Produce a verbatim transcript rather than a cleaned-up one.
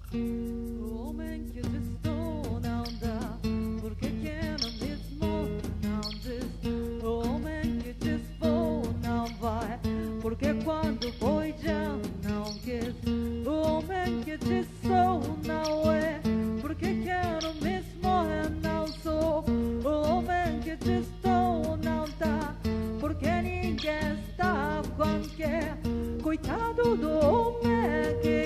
O homem que destou não dá, porque quer no mesmo não diz. O homem que desfou não vai, porque quando foi já não quis. O homem que destou não é, porque quer no mesmo eu não sou. O homem que destou não dá, porque ninguém está com quem. Coitado do homem que